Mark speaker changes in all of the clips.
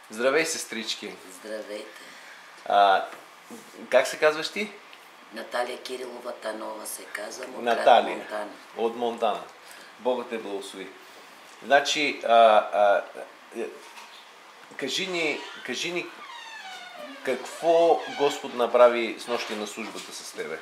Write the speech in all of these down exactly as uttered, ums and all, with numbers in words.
Speaker 1: Здравей, сестрички.
Speaker 2: Здравейте.
Speaker 1: А, как се казваш ти?
Speaker 2: Наталия Кирилова Танова се казвам от
Speaker 1: Наталия.
Speaker 2: Монтана.
Speaker 1: От Монтана. Бога те благослови. Значи, а, а, кажи, ни, кажи ни какво Господ направи с нощи на службата с тебе?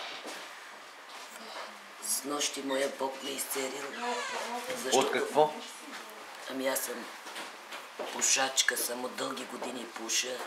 Speaker 2: С нощи моя Бог ме изцелил.
Speaker 1: От какво?
Speaker 2: Ами аз съм пушачка, съм от дълги години пуша.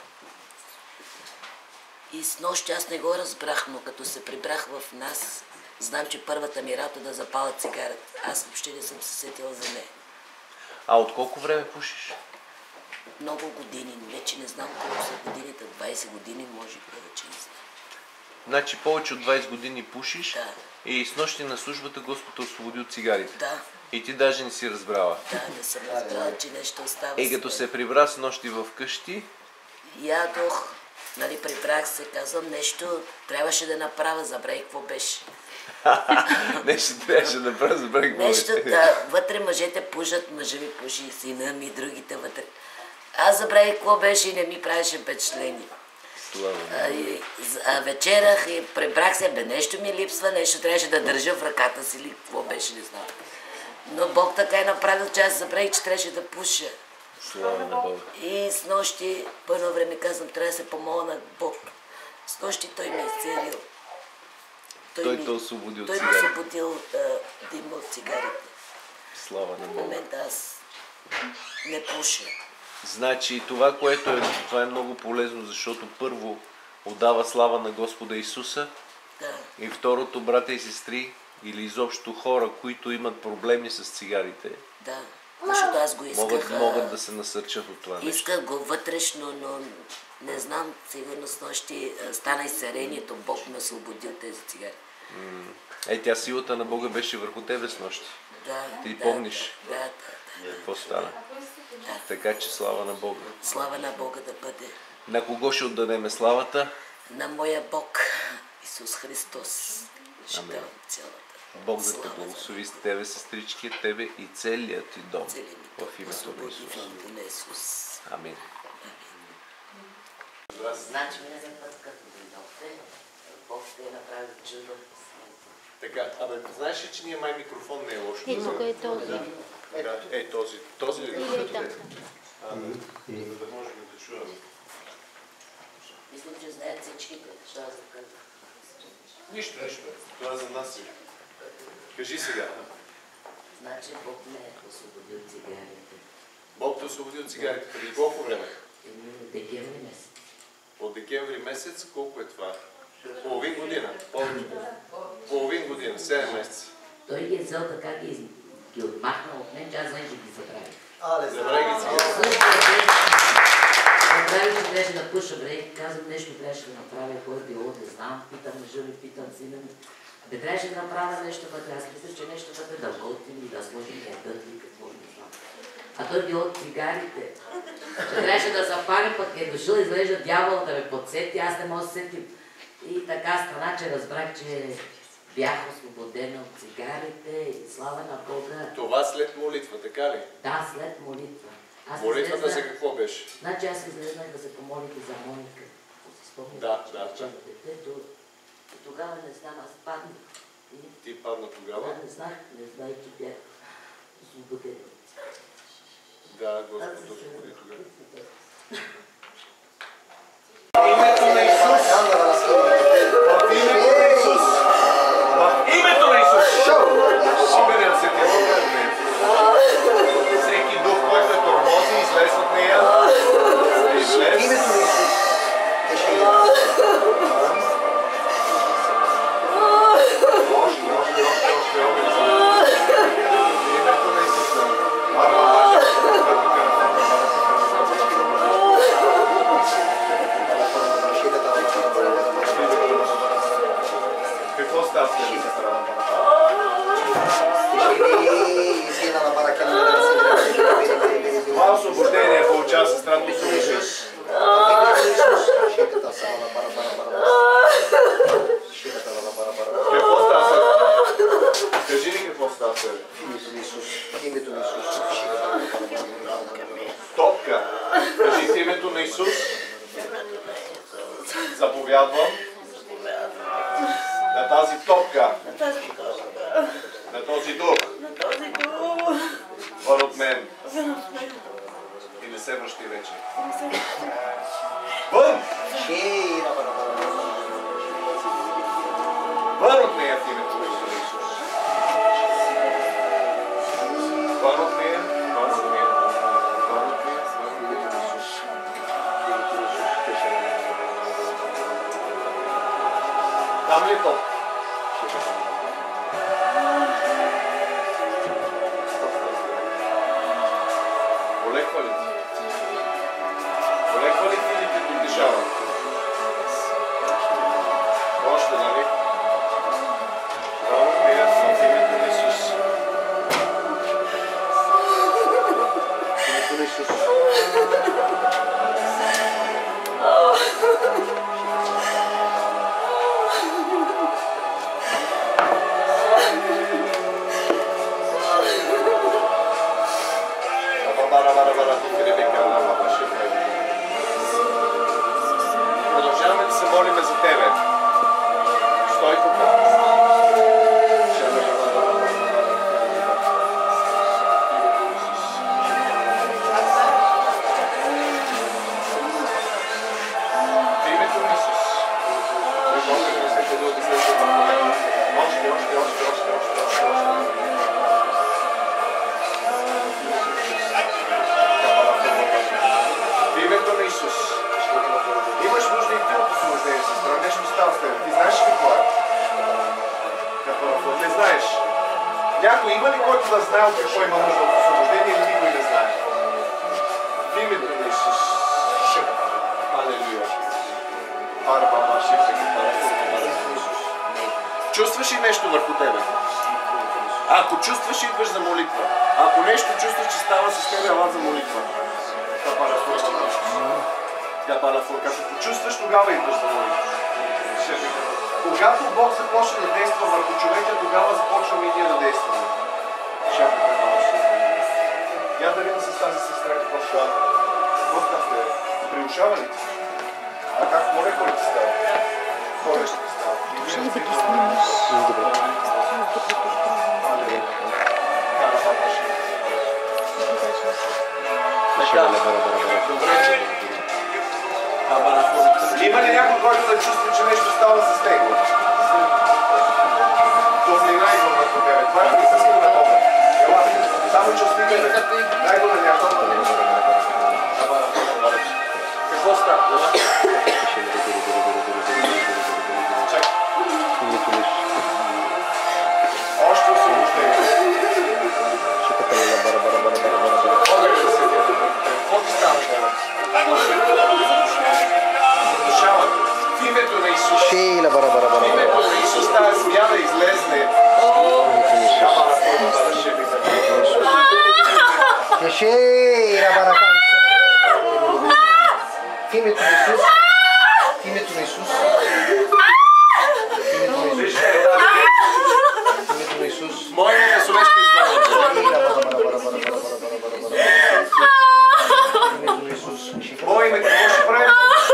Speaker 2: И с нощи аз не го разбрах, но като се прибрах в нас, знам, че първата ми работа да запаля цигарата. Аз въобще не съм се сетила за нея.
Speaker 1: А от колко време пушиш?
Speaker 2: Много години, вече не знам колко са годините, двайсет години, може би повече не знам.
Speaker 1: Значи повече от двайсет години пушиш,
Speaker 2: да.
Speaker 1: И с нощи на службата Господ те освободи от цигарите.
Speaker 2: Да.
Speaker 1: И ти даже не си разбрала.
Speaker 2: Да, не съм разбрала, че нещо остава.
Speaker 1: И като се прибра с нощи в къщи?
Speaker 2: Ядох, нали, прибрах се, казвам нещо, трябваше да направя, забравих какво беше.
Speaker 1: Нещо трябваше да направя, забравих какво беше.
Speaker 2: Нещо, да, вътре мъжете пушат, мъжа ми пуши, сина ми, другите вътре. Аз забравих какво беше и не ми правеше впечатление. А, и, а вечерах и прибрах се, бе, нещо ми липсва, нещо трябваше да държа в ръката си или какво беше, не знам. Но Бог така е направил, че аз забравих, че трябваше да пуша.
Speaker 1: Слава на Бога.
Speaker 2: И с нощи, по едно време казвам, трябва да се помоля на Бог. С нощи той ме е изцелил.
Speaker 1: Той, той те освободил от
Speaker 2: цигарите. Той ме освободил дима от цигарите.
Speaker 1: Слава на Бога.
Speaker 2: В момента аз не пуша.
Speaker 1: Значи това, което е, това е много полезно, защото първо отдава слава на Господа Исуса.
Speaker 2: Да.
Speaker 1: И второто, брата и сестри, или изобщо хора, които имат проблеми с цигарите,
Speaker 2: да. Защото аз го исках.
Speaker 1: Могат, могат да се насърчат от това нещо.
Speaker 2: Исках го вътрешно, но не знам, сигурно с нощи стана изцелението, Бог ме освободи от тези цигари.
Speaker 1: Е, тя силата на Бога беше върху тебе с нощи.
Speaker 2: Да.
Speaker 1: Ти
Speaker 2: да,
Speaker 1: помниш?
Speaker 2: Да, да, да.
Speaker 1: Какво стана?
Speaker 2: Да.
Speaker 1: Така че слава на Бога.
Speaker 2: Слава на Бога да бъде.
Speaker 1: На кого ще отдадеме славата?
Speaker 2: На моя Бог, Исус Христос. Ще давам цялата.
Speaker 1: Бог да те благослови с тебе, сестрички, тебе и целият ти дом. В името на Исус.
Speaker 2: на Исус.
Speaker 1: Амин.
Speaker 2: Значи ме за път, като дойдохте, Бог ще е направил чудо.
Speaker 1: Така, абе, знаеш ли, че ние май микрофон не е лошо?
Speaker 3: Е, тук е този.
Speaker 1: Да. Е, този. Този ли?
Speaker 3: Или там.
Speaker 1: За да можем да чуваме.
Speaker 2: Мислям, че знаят всичките. Що аз да кажа?
Speaker 1: Нищо, нищо. Това за нас е. Кажи сега.
Speaker 2: Значи Бог ме е освободил от цигарите.
Speaker 1: Бог те освободи от цигарите. Преди колко време?
Speaker 2: От декември месец.
Speaker 1: От декември месец, колко е това? Половин година. Повече. Половин година, седем месеца.
Speaker 2: Той ги е взел така, ги, ги отмахнал от мен, че аз знаех, че ги забравих.
Speaker 1: Забравих ги цигарите.
Speaker 2: Забравих, че трябваше да пуша, бре, казвам нещо, трябваше да направя, кой е било, не знам, питам мъжа ми, питам сина ми. Бе, трябваше да направя нещо вътре, аз мисля, че нещо вътре да готвим и да сложим ядът и какво не знам. А той било от цигарите. Че трябваше да запалим, пък е дошъл, изглежда дявол да ме подсети, аз не мога да се сетим. И така стана, че разбрах, че бях освободена от цигарите и слава на Бога.
Speaker 1: Това след молитва, така ли?
Speaker 2: Да, след молитва. Аз
Speaker 1: Молитвата
Speaker 2: излезна...
Speaker 1: за какво беше?
Speaker 2: Значи аз излезнах да се помолите за Моника. Спомня,
Speaker 1: Да,
Speaker 2: че
Speaker 1: да, да.
Speaker 2: детето. И тогава не знам, аз паднах. И...
Speaker 1: Ти падна тогава?
Speaker 2: Да, не знах, не знаех, че бях освободен.
Speaker 1: Да, Господ освободи тогава. В името на Исус! В името на Исус! Сигурен се ти Бог. Всеки дух, който е тормози, излез от нея. Излез.
Speaker 4: Името на Исус.
Speaker 1: Може, може, още, още, още. Името на Исуса. Мама, мажа, какво става след това? Това освобождение получава сестрата Исус. Какво става след? Кажи ли какво става след?
Speaker 4: Името на Исус. Името на Исус.
Speaker 1: Топка. Кажи ти. името на Исус заповядвам на тази топка, на този дух, вън от мен и не се връщи вече. Вън! Вън от нея в името на Исус. Вън от нея, вън от нея, вън от нея, вън от нея на Исус. Там ли е топ? Олеква ли ти? Олеква ли ти или ти поддишава? Още, нали? Вън от нея в името на Исус. В името на Исус. Продължаваме да се молиме за тебе. Стой тук. В името на Исус. Още, още, още, още, още, още. В името на Исус. Имаш нужда и ти от освобождение, сестра. Нещо става с теб. Ти знаеш какво е? Не знаеш. Някой има ли който да знае от какво има нужда от освобождение или никой не знае? В името на Исус. Алелуя. Чувстваш ли нещо върху тебе? Ако чувстваш, идваш за молитва. Ако нещо чувстваш, че става с тебе, ела за молитва. Като почувстваш, тогава идваш за молитва. Когато Бог започне да действа върху човека, тогава започваме и ние да действаме. Я да видя с тази сестра какво става. Какво става? Приушава ли ти? А как море кой ти става? Кой ще ти става?
Speaker 3: Ще ли да ги снимаш? Добре.
Speaker 1: Има ли някой, който да чувства, че нещо става с него? Топлина идва върху тебе. Това е присъствие на Бога. Само че стига да дай го на някой. Какво става? Чакай. Още освобождение. Какво ти става? В името на Исус. В името на Исус тази змия да излезне.
Speaker 4: В името на Исус. В името на Исус. В името на Исус.
Speaker 1: Моля да се нещо Мое име какво ще правим?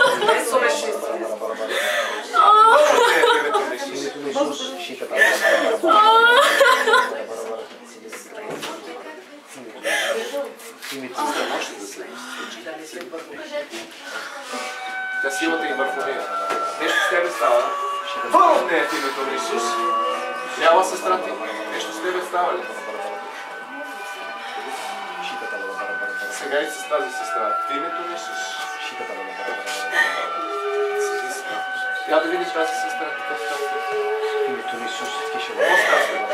Speaker 1: Тя силата им върху нея. Нещо с тебе става. Вън от нея в името на Исус. Бяла сестра ти. Нещо с тебе става ли? Сега и с тази сестра. В името на Исус. Я да видиш тази сестра. Какво става?
Speaker 4: В името на Исус.
Speaker 1: Какво става?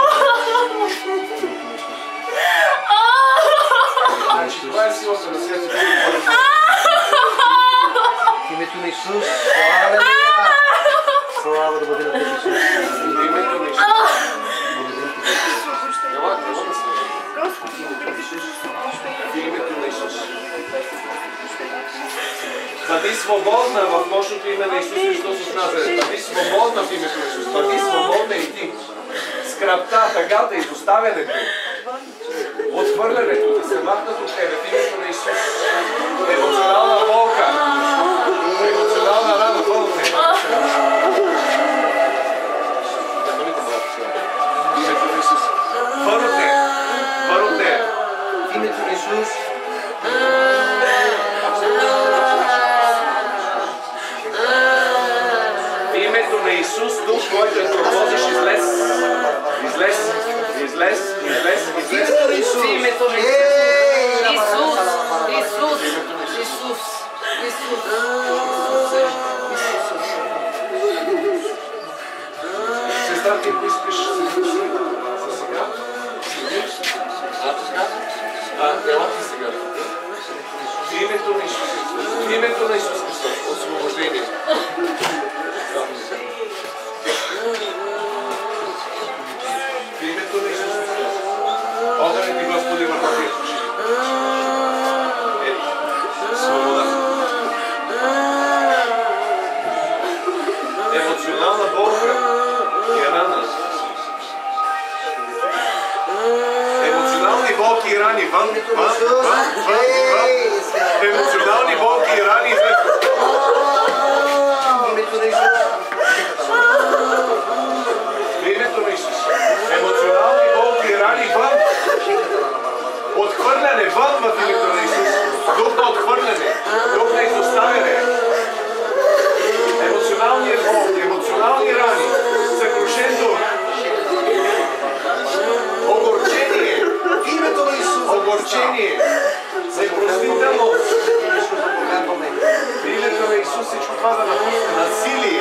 Speaker 1: Значи, това е силата на света.
Speaker 4: В името на Исус. Алелуя! Слава да бъде на Тебе, Исус.
Speaker 1: В името на Исус. Ела, какво да се в името на Исус. Бъди свободна в мощното име на Исус Христос от Назарет. Бъди свободна в името на Исус. Бъди свободна и ти. Скръпта, тъгата, изоставянето, отхвърлянето, да се махнат от тебе в името на Исус. Емоционално В името на Исус, дух, който е тормозиш, излез. Излез. Излез. Излез. Излез. В името на Исус.
Speaker 2: Исус, Исус, Исус, Исус,
Speaker 1: Сестра, ти ако искаш за сега? А, ела ти сега. В името на Исус Христос. В името на Исус Христос. Освобождение. В името на Исус Христос. Огънят ти, Господи, върху тия души. Ей, свобода. Емоционална болка и рана. Емоционални болки и рани. Вън, вън, вън, вън, вън. Емоционални болки и рани. В името на Исус. Емоционални болки и рани. Вън. Отхвърляне. Вън в името на Исус. Дух на отхвърляне. Дух на изоставяне. Емоционални болки, емоционални рани. Съкрушен дух. Огорчение. В името на Исус. Огорчение. Непростителност. В името на Исус всичко това да напусне. Насилие.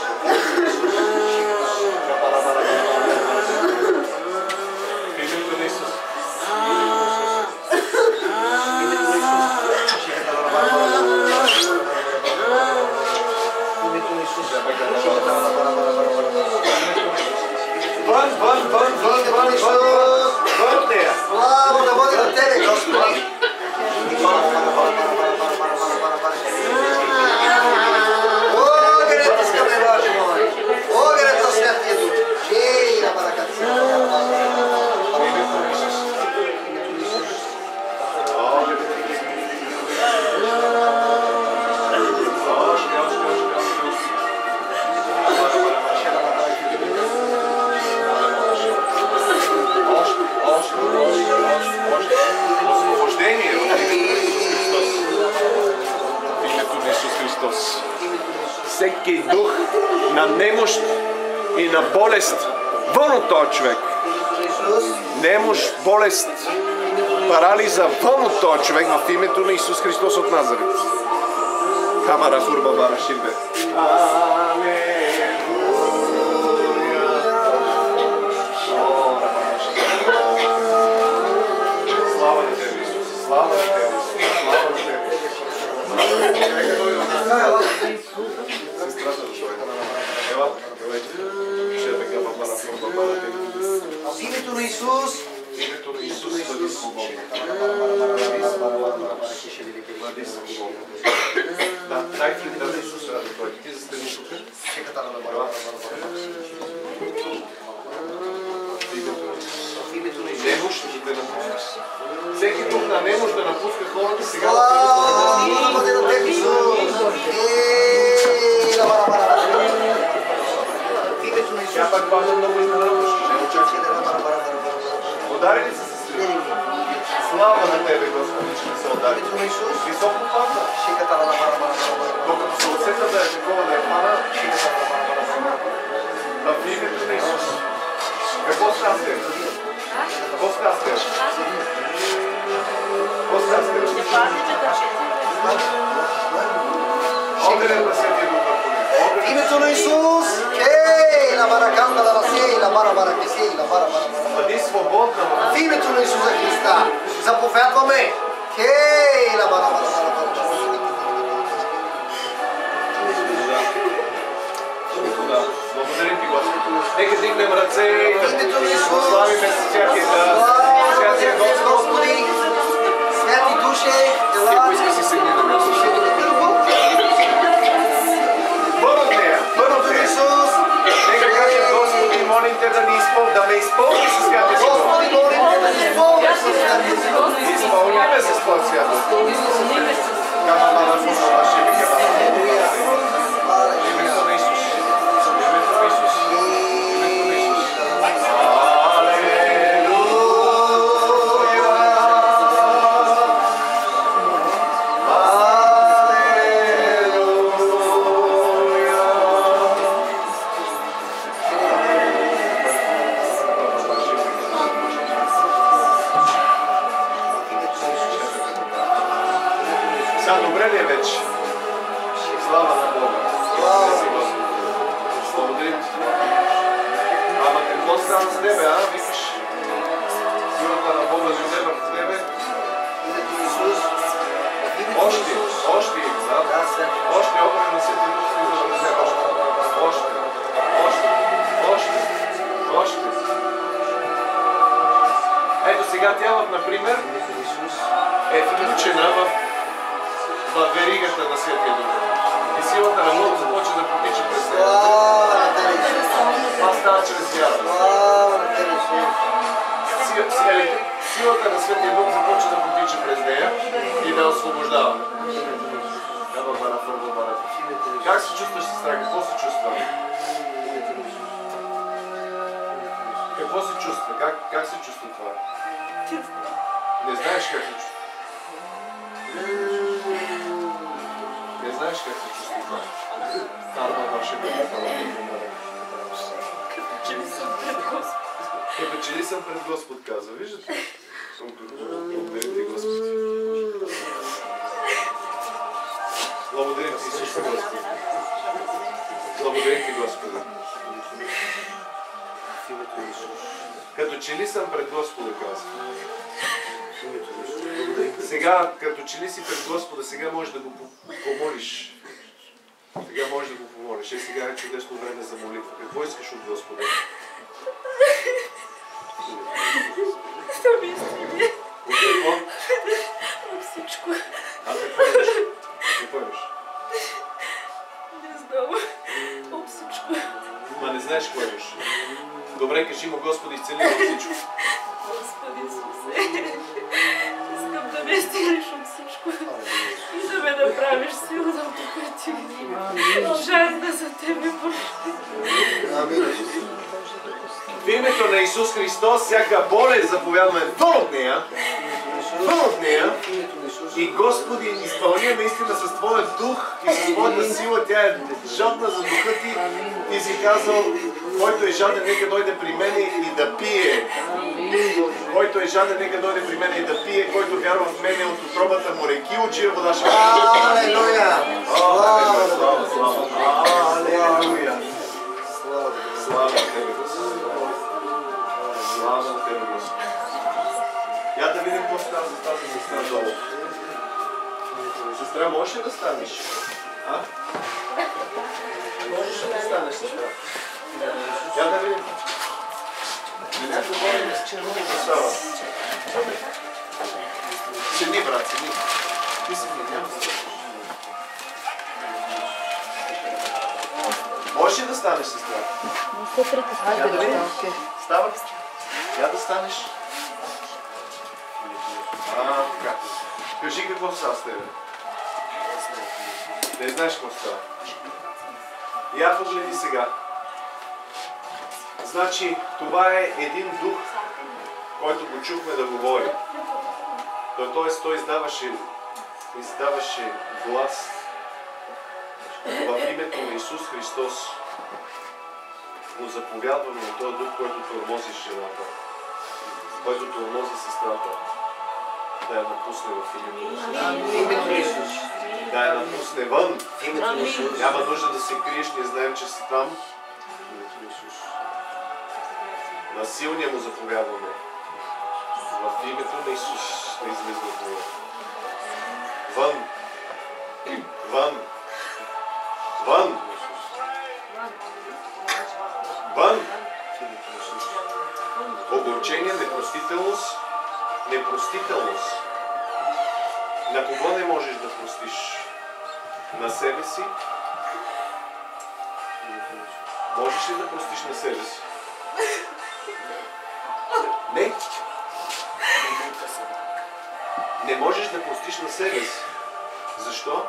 Speaker 1: В името на Исус. Вън, вън, вън, вън, вън, вън, вън от нея.
Speaker 4: Слава да бъде на Тебе, Господи! Огънят искаме, Боже мой! Огънят на Святия Дух! Ей, на бараката си!
Speaker 1: Освобождение в името на Исус Христос. Всеки дух на немощ и на болест вън от този човек. Немощ, болест, парализа вън от този човек в името на Исус Христос от Назарет. Камара фурба бара шилбе. Слава на Тебе, Исус. Слава на Тебе, Исус. Слава на Тебе. Сестрата дошла. Ела, елайте. Ще бе гъба бара фурба бара Тебе.
Speaker 4: В името на Исус!
Speaker 1: В името на Исус бъди свободна. Бъди свободна. Да, дайте ми да Исус ради Той. Ти застани тук. Немощ да напускаш. Всеки дух на немощ да напуска хората сега.
Speaker 4: Слава да бъде на Тебе, Исус! Ей, на барабара! В името на Исус!
Speaker 1: Тя пак падна много изненадващо. Не очаквай. Удари ли се сестри? Слава на Тебе, Господи, че не се удари. Високо падна. Докато се усета да е такова да е пана, в името на Исус. Какво става с Тебе? Какво става с Тебе? Какво става с Тебе? Огънят на Святия Дух върху нея.
Speaker 4: В името на Исус! Ей, на бараканда да насей, на бара бара кесей, на бара бара бара.
Speaker 1: Бъди свободна.
Speaker 4: В името на Исуса Христа заповядваме. Хей, на бара бара бара бара.
Speaker 1: Благодарим Ти, Господи. Нека дигнем ръце и
Speaker 4: Името на Исус.
Speaker 1: славиме Святия Святия Господ.
Speaker 4: Господи, Святи Душе,
Speaker 1: Всеки иска си седни на място. Вън от нея, вън от нея.
Speaker 4: Исус.
Speaker 1: Нека кажем, Господи, молим Те да ни изпълни, да ме изпълни със Святия си Дух.
Speaker 4: Господи, молим Те да ни изпълниш със Святия си Дух.
Speaker 1: Изпълняме се с Твоя Свят Дух. Кама на Фусова, ще ви кажа. Името на Исус. Името на Исус. Името на Исус. Алелуя. Сега добре ли е вече? Слава на Бога. Благодарим ти. Ама какво стана с тебе, а? Викаш? Силата на Бога живе в тебе? Още, още, да? Още огън на Светия Дух влиза в тебе. Още, още, още, още. Ето сега тя, например, е включена в, в веригата на Светия Дух. И силата на Бога започва да потича през нея. Това става чрез вяра. Силата на Светия Дух започва да потича през нея и да освобождава. Как се чувстваш, сестра? Какво се чувства? Какво се чувства? Как, как се чувства това? Не знаеш как се чувства. Не знаеш как се чувства това. Тарма ваше бъде.
Speaker 3: Като че ли съм пред Господ.
Speaker 1: Като че ли съм пред Господ, казва. Виждате? Благодарим ти, Господи. Благодарим ти, Исус, Господи. Благодарим ти, Господи. Като че ли съм пред Господа, казва. Сега, като че ли си пред Господа, сега можеш да го помолиш. Сега можеш да го помолиш. Е, сега е чудесно време за молитва. Какво искаш от Господа?
Speaker 3: Да ми изтрине.
Speaker 1: От какво?
Speaker 3: От всичко.
Speaker 1: А какво имаш? Какво имаш?
Speaker 3: Не знам. От всичко.
Speaker 1: Ма не знаеш какво имаш. Добре, кажи му, Господи, изцели от всичко.
Speaker 3: Господи Исусе, искам да ме изцелиш от всичко и да ме направиш силна от Ти. Жадна за Тебе, Боже.
Speaker 1: В името на Исус Христос, всяка болест заповядаме вън от нея, вън от нея и Господи, изпълни наистина с Твоя дух и с Твоята сила. Тя е жадна за духа Ти. Ти си казал, който е жаден, нека дойде при мене и да пие. Който е жаден, нека дойде при мене и да пие. Който вярва в мене, от утробата му реки от жива вода ще...
Speaker 4: Алелуя!
Speaker 1: Слава, слава, слава! Алелуя! Слава на Тебе, Господи! Слава на Тебе, Господи! Я да видим какво става с тази сестра долу. Сестра, можеш ли да станеш? А? Можеш ли да станеш, сестра? Я да видим. Не някакво говорим с червони представа. Седни, брат, седни. Ти седни, няма да станеш. Можеш ли да станеш, сестра?
Speaker 3: Не се притесняй.
Speaker 1: Я да видим. Става? Я да станеш. А, така. Кажи какво става с тебе. Не знаеш какво става. Я погледи сега. Значи, това е един дух, който го чухме да говори. Тоест, той издаваше, издаваше глас в името на Исус Христос. Го заповядваме на този дух, който тормози жената, който тормози сестрата, да я напусне в името на Исус. Да я напусне вън. Няма нужда да се криеш, ние знаем, че си там. На силния му заповядваме. В името на Исус да излезе от него. Вън. Вън. Вън. Вън. Огорчение, непростителност. Непростителност. На кого не можеш да простиш? На себе си? Можеш ли да простиш на себе си? Не. Не можеш да простиш на себе си. Защо?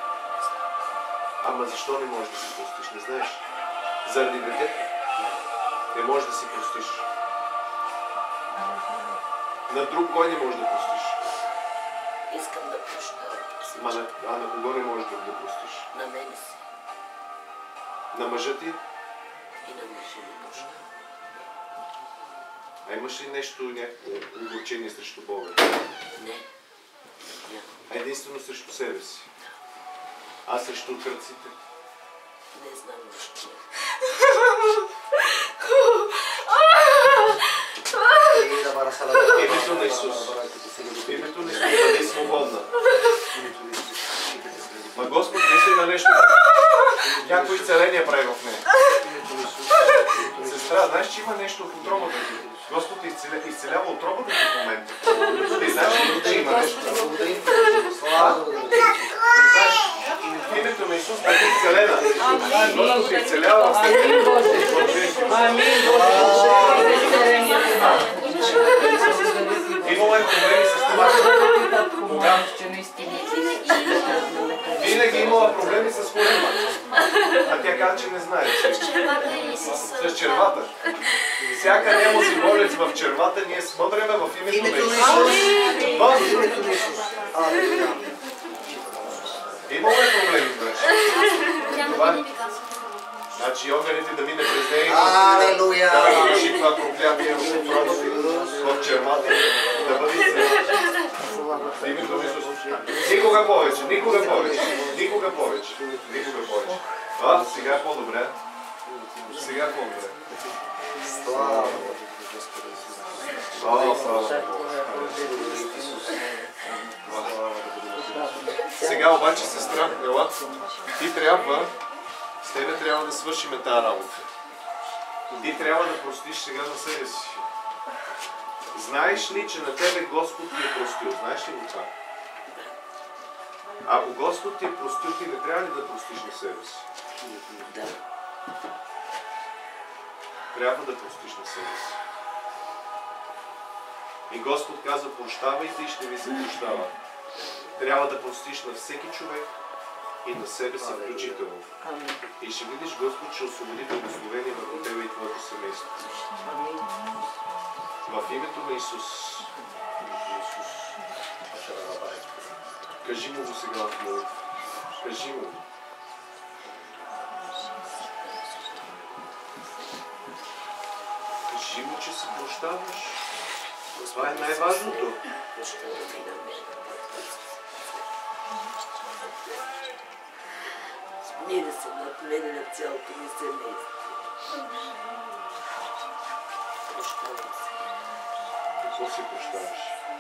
Speaker 1: Ама защо не можеш да си простиш? Не знаеш. Заради детето. Не можеш да си простиш. На друг кой не можеш да простиш?
Speaker 2: Искам да проща.
Speaker 1: Ма на, а на кого не можеш да, да простиш?
Speaker 2: На мене си.
Speaker 1: На мъжа ти?
Speaker 2: И на мъжа ми проща.
Speaker 1: А имаш ли нещо, някакво огорчение срещу Бога?
Speaker 2: Не.
Speaker 1: А единствено срещу себе си. А срещу кръците?
Speaker 2: Не знам нищо.
Speaker 1: Името на Исус. Името на Исус. Бъди свободна. Ма Господ мисли на нещо. Някои изцеления прави в нея. Сестра, знаеш, че има нещо в утробата ти? Господ изцеля, изцелява утробата ти в момента. Ти знаеш ли, че има нещо? Знаеш, в името на Исус бъде изцелена. Господ ти изцелява в себе.
Speaker 3: Амин.
Speaker 1: Имало е проблеми с това. Кога? Винаги имала проблеми с колема. А тя каза, че не знае. С червата. Всяка немози болест в червата ние смотриме в името на Исус. Имало е проблеми, бреш. Значи органите да мине през нея, да разруши това проклятие в утробата, в червата, да бъде изцелена. Името на Исус. Никога повече, никога повече, никога повече, никога повече. А, сега е по-добре. Сега е по-добре. Слава. Слава, слава. Сега обаче, сестра, ела, ти трябва, с тебе трябва да свършиме тази работа. Ти трябва да простиш сега на себе си. Знаеш ли, че на тебе Господ ти е простил? Знаеш ли го това? Ако Господ ти е простил, ти не трябва ли да простиш на себе си?
Speaker 2: Да.
Speaker 1: Трябва да простиш на себе си. И Господ казва, прощавайте и ще ви се прощава. Трябва да простиш на всеки човек и на себе си включително. И ще видиш, Господ ще освободи благословение върху тебе и твоето семейство. В името на Исус. Кажи му го сега в молитва. Кажи му. Кажи му, че се прощаваш. Това е най-важното.
Speaker 2: Ние да се наплени на цялото ми семейство. Прощавам се.
Speaker 1: Какво си прощаваш?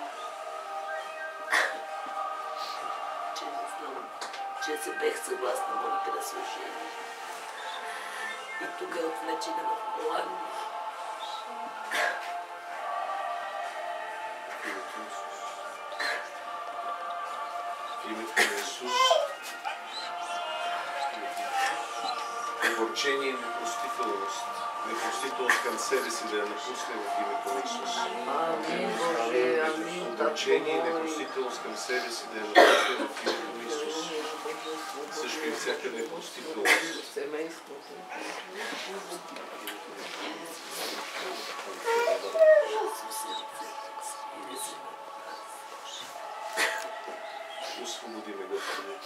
Speaker 2: Че не знам, че се бех съгласна моите разсъждения. И тогава начина в Холандия.
Speaker 1: В името на Исус. Огорчение и непростителност. Непростителност към себе си да я напусне в името на Исус.
Speaker 2: Амин, Боже, амин.
Speaker 1: Огорчение и непростителност към себе си да я напусне в името на Исус. Също и всяка непростителност. Освободи ме, Господи.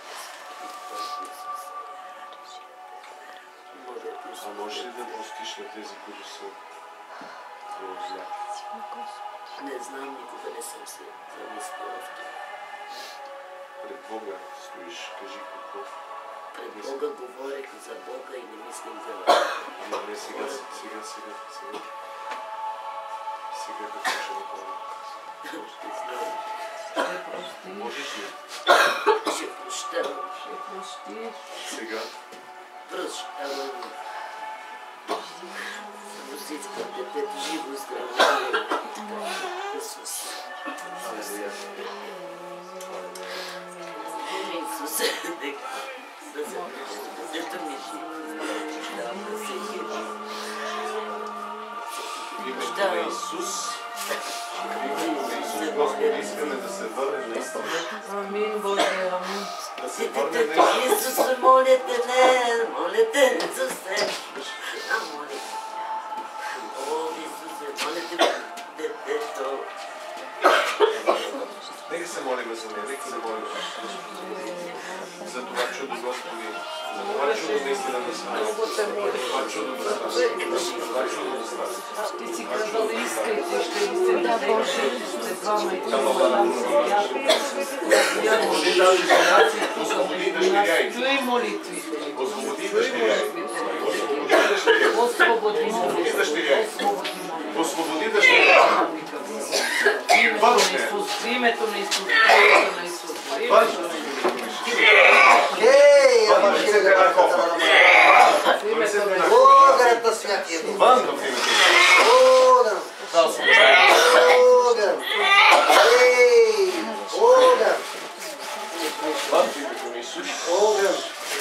Speaker 1: А можеш ли да простиш на тези, които са в зла?
Speaker 2: Не знам, никога не съм се замислила в това.
Speaker 1: Пред Бога стоиш, кажи какво.
Speaker 2: Пред Бога говорех за Бога и не мислим за Бога.
Speaker 1: Не, не, сега, сега, сега, сега. Сега какво ще направим?
Speaker 2: Не знам.
Speaker 1: Можеш ли?
Speaker 2: Ще прощавам.
Speaker 1: Сега.
Speaker 2: Прощавам. Само си искам детето живо и здраво. Исус. Исус, нека да се проща. Детето ми живо. Давам да се хиба.
Speaker 1: В името на Исус. В името на Исус, Господи, искаме да се върне наистина.
Speaker 3: Амин, Боже, амин.
Speaker 1: Да се върне
Speaker 2: Детето
Speaker 1: наистина.
Speaker 2: Исус, моля те, не, моля те, Исусе. А, моля те. О, Исусе, моля те, детето.
Speaker 1: Нека се молим за нея, нека се молим за това чудо, Господи, Това чудо наистина да стане. Това чудо да стане. Това чудо да стане.
Speaker 5: Ти си казала, искайте, ще ви се даде, ще двама и там
Speaker 1: Освободи даже жена си, освободи дъщеря й.
Speaker 5: чуй молитвите.
Speaker 1: Освободи дъщеря й. Освободи дъщеря й.
Speaker 5: Освободи
Speaker 1: Освободи дъщеря й. Освободи дъщеря й.
Speaker 5: Вън от Исус, в името на Исус, в името на Исус.
Speaker 1: Вън.
Speaker 4: Ей,
Speaker 1: Вън в лицето на Яков. Вън в лицето на Яков.
Speaker 4: Огънът на Святия Дух.
Speaker 1: Вън в името на
Speaker 4: Огън.
Speaker 1: Дал съм заедно.
Speaker 4: Огън. Ей, огън.
Speaker 1: Вън в името на Исус.
Speaker 4: Огън.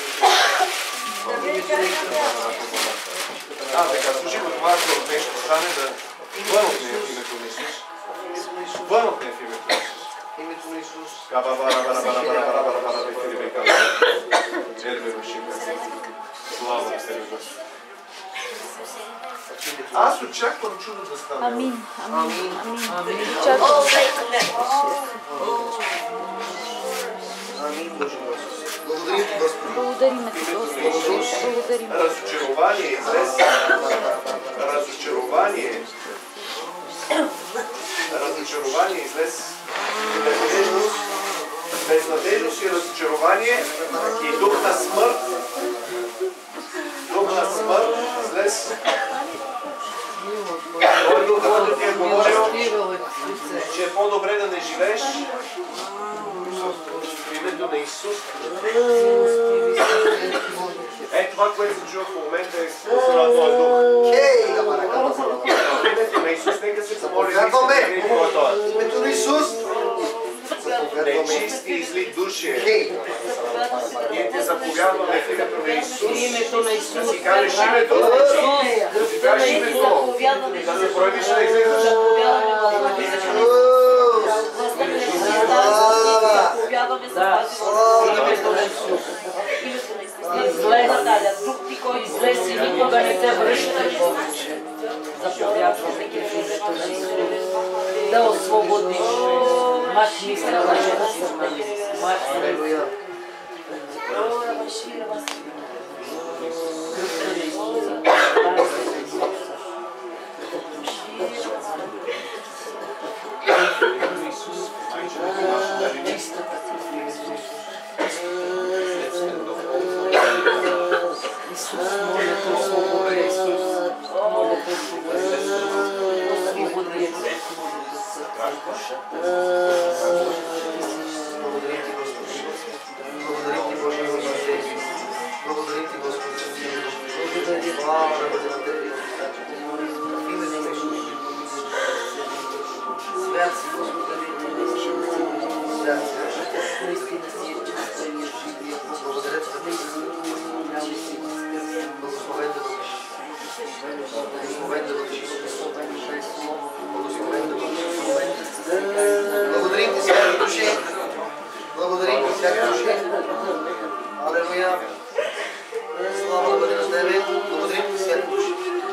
Speaker 1: А, така, служимо това, ако нещо стане, да вън от нея в името на Исус. Вън от нея в името на Исус.
Speaker 4: Името на Исус.
Speaker 1: Каба бара бара бара бара бара бара бара бекери бекали. Ербе башика. Слава Тебе, Господи. Аз очаквам чудо да стане.
Speaker 6: Амин. Амин. Амин.
Speaker 5: Амин.
Speaker 6: Чакай.
Speaker 4: Амин, Боже Исус. Благодарим Ти, Господи.
Speaker 6: Благодарим Ти, Господи. Благодарим.
Speaker 1: Разочарование излез. Разочарование. Разочарование излез. Безнадежност. Безнадежност и разочарование и дух на смърт. Дух на смърт излез. Той дух, който ти е говорил, че е по-добре да не живееш в името на Исус. Е, това, което се чува в момента е на Твоя дух.
Speaker 4: Ей, да бараката.
Speaker 1: В името на Исус, нека се помоли да
Speaker 4: Заповядваме.
Speaker 1: изтегли Твоето.
Speaker 4: Името на Исус.
Speaker 1: Нечисти и зли души.
Speaker 4: Ей,
Speaker 1: Ние те заповядваме в името на Исус.
Speaker 5: Името на Исус.
Speaker 1: Да си кажеш името на Исус. Да си кажеш името. Да се проявиш да излизаш.
Speaker 5: Името на Исус. Излез, излез и никога не те връщай повече. Заповядваме ги в името на Исус. Да освободиш. Махни се лъжеците. Махни.
Speaker 4: алелуя.
Speaker 5: Кръвта на Исуса. Чистата си в Исус. Исус, моля те, освободи Исус. Моля те, освободи Исус. Освободи Исус.
Speaker 4: Благодарим Ти, Господи. Благодарим Ти, Боже Исус. Благодарим Ти, Господи.
Speaker 5: Благодаря Ти.
Speaker 4: Слава да бъде на Тебе. В името на Исус. Свят си, Господи. Свят си.
Speaker 5: Наистина си е чиста и е живия.
Speaker 4: Благодаря Ти за
Speaker 5: Наистина
Speaker 4: Ти.
Speaker 5: си
Speaker 4: Благословен да бъдеш. Благословен да бъдеш. Благословен да бъдеш. Благодарим Ти, святи души. Благодарим Ти, святи души. Алелуя. Слава да бъде на Тебе. Благодарим Ти, святи души.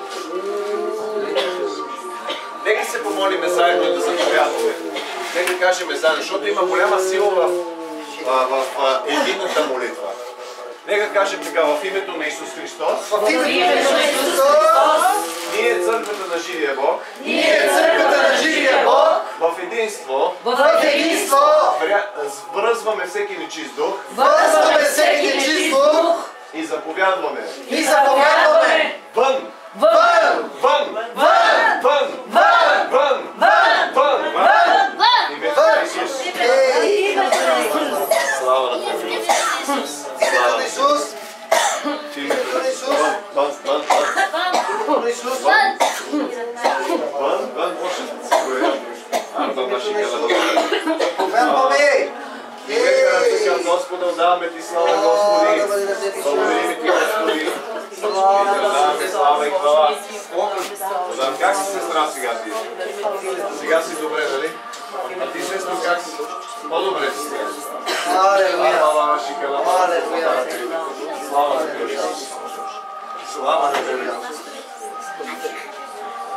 Speaker 1: Нека се помолиме заедно да заповядваме. Нека кажем заедно, защото има голяма сила в, в, в, в единната молитва. Нека кажем така, в името на Исус Христос.
Speaker 4: В името на Исус Христос.
Speaker 1: Ние църквата на живия Бог.
Speaker 4: Ние църквата на живия Бог.
Speaker 1: В единство.
Speaker 4: В единство.
Speaker 1: Връзваме всеки нечист дух.
Speaker 4: Връзваме всеки нечист дух.
Speaker 1: И заповядваме.
Speaker 4: И заповядваме.
Speaker 1: Вън!
Speaker 4: Вън.
Speaker 1: Вън!
Speaker 4: Вън.
Speaker 1: Вън!
Speaker 4: Вън.
Speaker 1: Вън!
Speaker 4: Вън.
Speaker 1: Вън!
Speaker 4: Вън.
Speaker 1: Името на Исус.
Speaker 4: Ей.
Speaker 1: Слава на Тебе.
Speaker 4: Името на Исус.
Speaker 1: Името на Исус. Вън! Вън! Вън!
Speaker 4: Името на Исус.
Speaker 1: Вън! Вън! Вън! Ардон на шикала.
Speaker 4: Повярваме.
Speaker 1: Ей. Господа, даваме Ти слава, Господи. Благодарим Ти, Господи. Даваме слава и хвала. Как си, сестра, сега ти? Сега си добре, нали? А ти, сестра, как си? По-добре си сега.
Speaker 4: Алелуя.
Speaker 1: Слава, шикала.
Speaker 4: Алелуя.
Speaker 1: Слава на Тебе, Исус. Слава на Тебе.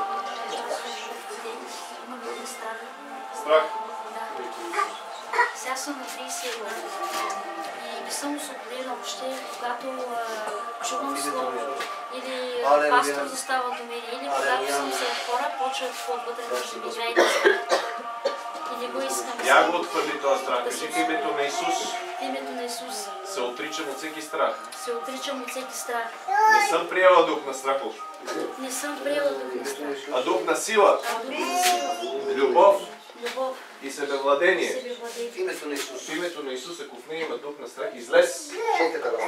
Speaker 1: Страх.
Speaker 3: аз съм на тридесет и едно и не съм освободена въобще, когато а, чувам слово или а, пастор застава до мен, или когато съм сред хора, почват отвътре да ми играе и не го искам.
Speaker 1: Я го отхвърли този страх. Кажи в името на Исус.
Speaker 3: В името на Исус
Speaker 1: Се отричам от всеки страх.
Speaker 3: се отричам от всеки страх.
Speaker 1: Не съм приела дух на страхов,
Speaker 3: Не съм приела дух на страх,
Speaker 1: а дух на сила,
Speaker 3: а дух на сила,
Speaker 1: любов
Speaker 3: любов
Speaker 1: и
Speaker 3: и
Speaker 1: себевладение.
Speaker 3: себевладение.
Speaker 4: В името на Исус.
Speaker 1: В името на Исус, ако в нея има дух на страх, излез.
Speaker 4: Шейте така.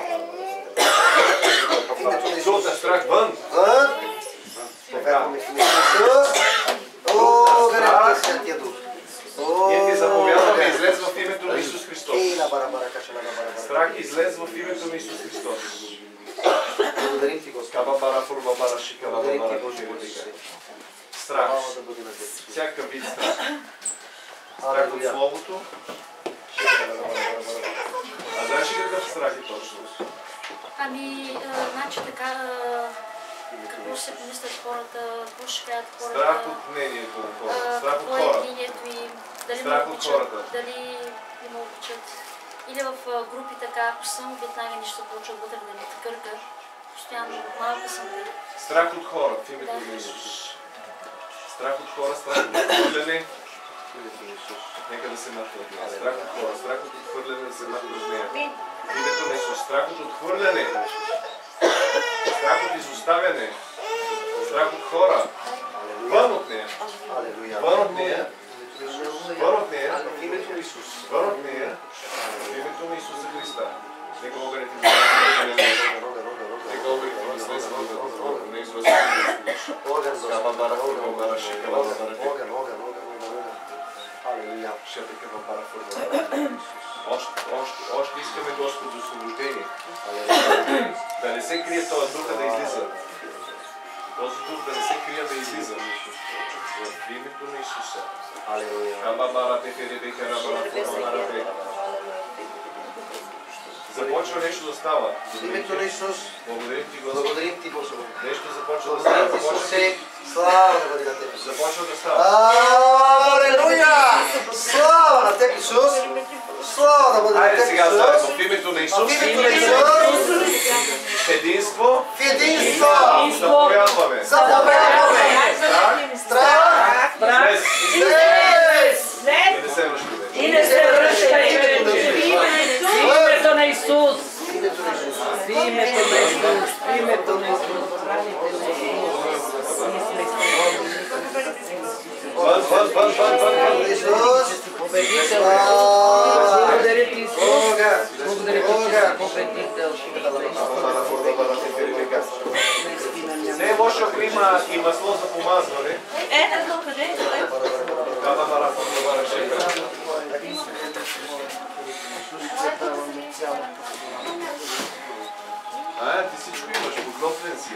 Speaker 4: В името на
Speaker 1: Дух
Speaker 4: Исус.
Speaker 1: на страх вън.
Speaker 4: Вън.
Speaker 1: Така.
Speaker 4: В името на Исус. О, гарантия Святия Дух.
Speaker 1: Ние ти заповядаме, излез в името на Исус Христос.
Speaker 4: Ей, на бара бара каша на бара бара.
Speaker 1: Страх, излез в името на Исус Христос.
Speaker 4: Благодарим ти, Господи.
Speaker 1: Каба бара фурба бара шикава
Speaker 4: Благодарим ти,
Speaker 1: бара
Speaker 4: Боже
Speaker 1: шикава.
Speaker 4: Господи.
Speaker 1: Страх.
Speaker 4: Слава да бъде на Тебе.
Speaker 1: Всякакъв вид страх. Страх от Словото. А знаеш ли какъв страх е точно?
Speaker 3: Ами, а, значи така, а, какво ще се помислят хората, какво ще кажат хората.
Speaker 1: Страх от мнението на хората.
Speaker 3: а,
Speaker 1: Страх
Speaker 3: какво
Speaker 1: от
Speaker 3: е
Speaker 1: хората.
Speaker 3: мнението им, дали ме
Speaker 1: Страх от
Speaker 3: обичат,
Speaker 1: хората.
Speaker 3: дали не ме обичат. Или в а, групи така, ако съм обитнага нещо, почва вътре да ми тъкърка. Постоянно, малка съм те.
Speaker 1: Страх от хора в името на Исус. Страх от хора, страх от отхвърляне. Нека да се махне от нея. Страх от хора, страх от отхвърляне да се махне от нея. В името на Исус. Страх от отхвърляне. Страх от изоставяне. Страх от хора. Вън от нея.
Speaker 4: Алелуя.
Speaker 1: Вън от нея. Вън от нея. В името на Исус. Вън от нея. В името на Исуса Христа. Нека огънете ви. Нека огънете ви слез в огън. Не извършва.
Speaker 4: Огън,
Speaker 1: Каба бара фурба бара шикава
Speaker 4: огън,
Speaker 1: бара
Speaker 4: огън, огън, огън, огън. Алелуя.
Speaker 1: Шепе каба бара фурба. Още, още, още искаме Господ за освобождение. Да не се крие този дух, а да излиза. Този дух да не се крие, да излиза. В името на Исуса.
Speaker 4: Алелуя.
Speaker 1: Каба бара теферебе карабара фурба бара бе. Започва нещо да става.
Speaker 4: В името на Исус.
Speaker 1: Благодарим ти, Господи.
Speaker 4: Благодарим ти, Господи.
Speaker 1: Нещо започва да става.
Speaker 4: Благодарим ти,
Speaker 1: Започва,
Speaker 4: Исусе. Слава да бъде на Тебе.
Speaker 1: започва да става.
Speaker 4: Алелуя! Слава на Теб, Исус! Слава да бъде на
Speaker 1: Хайде
Speaker 4: Теб,
Speaker 1: сега заедно.
Speaker 4: Исус!
Speaker 1: В името на
Speaker 4: В
Speaker 1: Исус.
Speaker 4: името на Исус!
Speaker 1: В единство.
Speaker 4: В единство!
Speaker 1: Заповядваме.
Speaker 4: Заповядваме!
Speaker 1: Страх.
Speaker 4: Страх!
Speaker 1: Излез.
Speaker 5: След
Speaker 1: И не се връщаме.
Speaker 5: и не се връщай вече. В името на Исус. В името на Исус. В името на Исус.
Speaker 1: Вън, вън, вън, вън, вън, вън.
Speaker 4: Исус!
Speaker 5: Победител.
Speaker 4: Слава!
Speaker 5: Благодаря ти, Исус.
Speaker 4: Бога!
Speaker 5: Благодаря ти, че си победител.
Speaker 1: Не е лошо, ако има и масло за помазване.
Speaker 3: Е, на то къде?
Speaker 1: Каба бара фурба бара шикава. А, ти всичко имаш, подготвен си.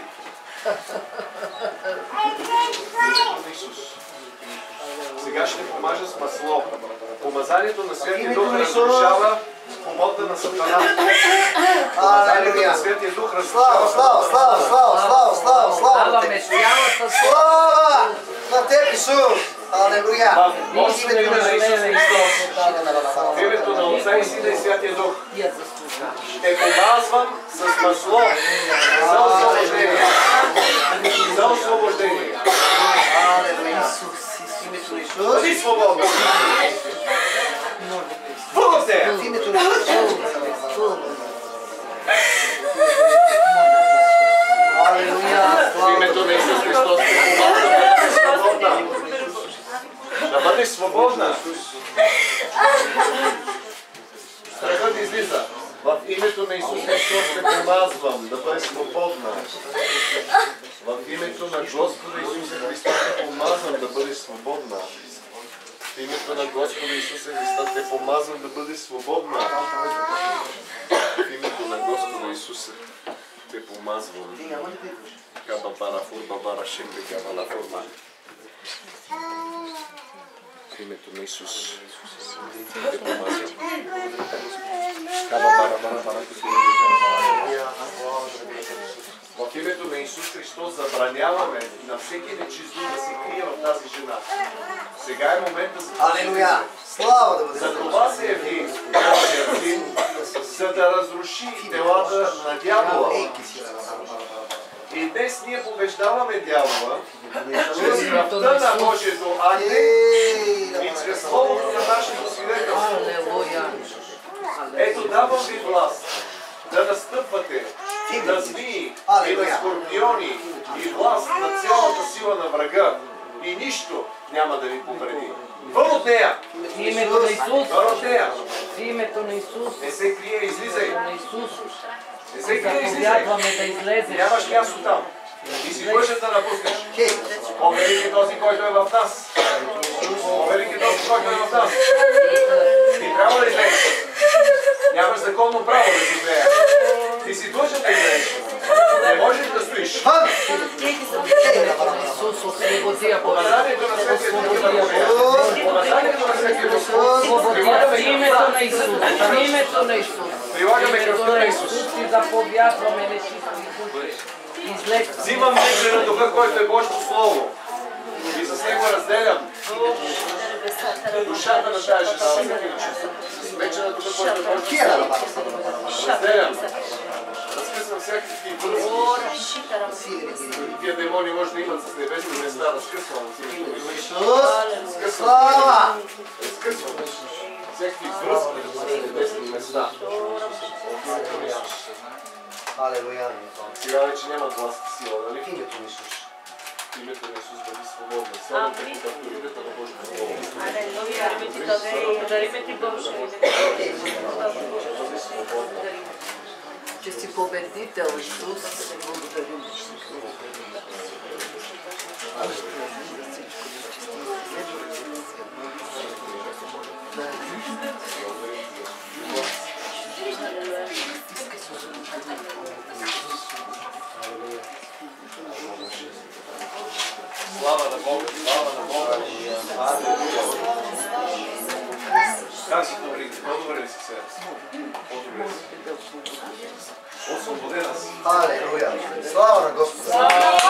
Speaker 1: Името на Исус. Сега ще помажа с масло. Помазанието на Святия Дух разрушава помота на Сатана. Помазанието на Святия Дух
Speaker 4: Слава,
Speaker 1: разрушава
Speaker 4: слава, слава, слава, слава, слава, слава на
Speaker 5: Даваме
Speaker 4: Теб!
Speaker 5: цялата
Speaker 4: Слава на Теб, Исус! Алелуя!
Speaker 1: Мощно име на Исус Христос. В името на Отца и Сина и Святия Дух.
Speaker 5: я заслужаваш.
Speaker 1: Ще помазвам с масло за освобождение. За освобождение.
Speaker 4: Алелуя! В името на Исус!
Speaker 1: Бъди свободна. Вън от нея.
Speaker 4: В името на Исус! Алелуя!
Speaker 1: В името на Исус Христос. Да бъдеш свободна. Страхът излиза. В името на Исус Христос те помазвам да бъдеш свободна. В името на Господа Исуса Христа те помазвам да бъдеш свободна. В името на Господа Исуса Христа те помазвам да бъдеш свободна. В името на Господа Исуса те помазвам. Каба бара фурба бара шембе каба ла фурба. В името на Исус те помазвам. Каба бара бара бара в името на Исус Христос забраняваме на всеки нечист дух да се крие в тази жена. Сега е момента за...
Speaker 4: Алелуя! Слава да бъде.
Speaker 1: За това се яви Божият син, за да разруши делата на дявола. И днес ние побеждаваме дявола чрез кръвта на Божието агне и чрез словото на нашето свидетелство. Ето давам ви власт да настъпвате на змии и на скорпиони и власт на цялата сила на врага и нищо няма да ви повреди. Вън от нея!
Speaker 5: В името на Исус!
Speaker 1: Вън от нея!
Speaker 5: В името на Исус!
Speaker 1: Не се крие, излизай!
Speaker 5: На Исус!
Speaker 1: Не се крие, излизай!
Speaker 5: Заповядваме да излезеш!
Speaker 1: Нямаш място там! И си длъжен да напускаш! По-велик е този, който е в нас! По-велик е този, който е в нас! Ти трябва да излезеш! Нямаш законно право да си излея! Ти си длъжен да излезеш! Не можеш да стоиш!
Speaker 5: Исус, освободи я,
Speaker 1: Помазанието на Светия Дух е върху нея. Помазанието на Светия Дух.
Speaker 5: освободи я в името на Исус! В името на Исус!
Speaker 1: Прилагаме кръвта на Исус.
Speaker 5: И заповядваме нечисти духове. Излезте!
Speaker 1: Взимам меча на Духа, който е Божието Слово. И с него разделям душата на тази жена. С меча на Духа, който е Божието Слово. Разделям. Разкъсвам всякакви връзки. Тия демони може да имат с небесни места. Разкъсвам.
Speaker 4: Слава!
Speaker 1: Разкъсвам. Всякакви връзки с небесни места.
Speaker 4: Алелуя.
Speaker 1: Сега вече нямат власт и сила, нали?
Speaker 4: В името на Исус.
Speaker 1: В името на Исус бъди свободен. Слава те под авторитета на Божието Слово.
Speaker 5: Че си победител, Исус, благодарим.
Speaker 1: Слава на Бога, слава на Бога. Как си добри? По-добре ли си сега? По-добре си. Освободена си.
Speaker 4: Алелуя. Слава на Господа. Слава,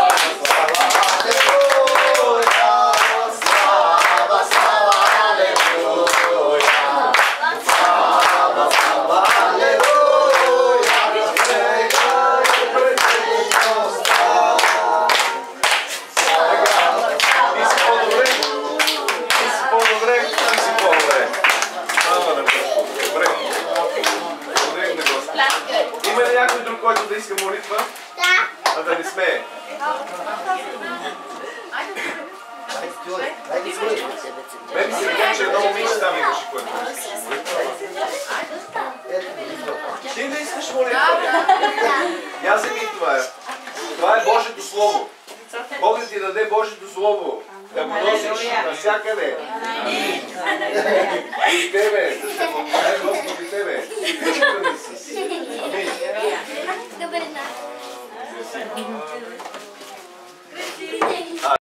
Speaker 4: слава, слава, алелуя. Слава, слава, алелуя.
Speaker 1: Ти си по-добре. Ти си по-добре. Ти си по-добре. Слава на Господа. Добре. Благодарим на Господа. Има ли някой друг, който да иска молитва? Да. А да не смее. Мен ми се видя, че едно момиче там имаше, което ти да искаш молитва. Я вземи това е. Това е Божието Слово. Бог да ти даде Божието Слово. Да го носиш навсякъде. И тебе. Да се помогне Господ и тебе. Амин.
Speaker 3: Добре, да.